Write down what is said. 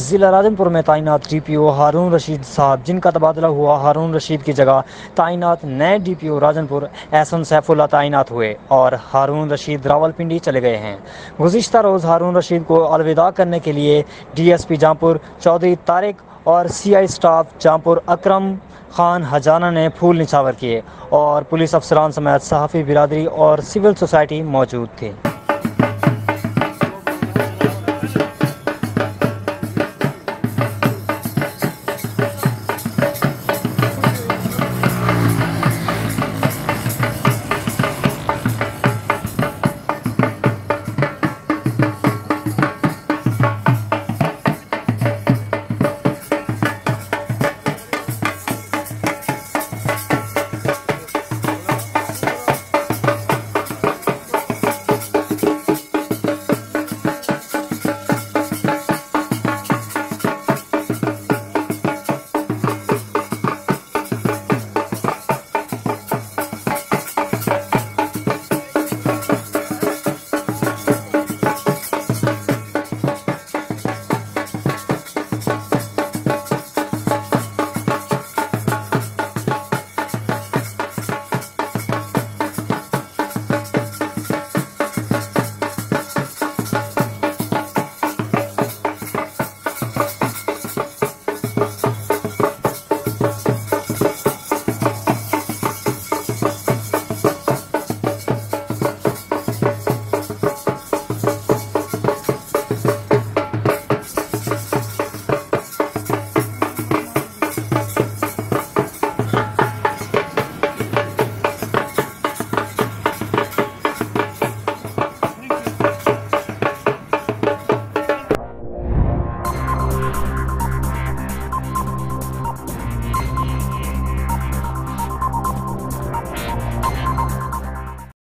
ज़िला राजनपुर में तैनात डीपीओ हारून रशीद साहब, जिनका तबादला हुआ, हारून रशीद की जगह तैनात नए डीपीओ राजनपुर एहसन सैफुल्लाह तैनात हुए और हारून रशीद रावलपिंडी चले गए हैं। गुज़िश्ता रोज़ हारून रशीद को अलविदा करने के लिए डीएसपी जौनपुर चौधरी तारिक और सीआई स्टाफ जौनपुर अकरम खान हजाना ने फूल निछावर किए और पुलिस अफसरान समेत सहाफ़ी बिरादरी और सिविल सोसाइटी मौजूद थे।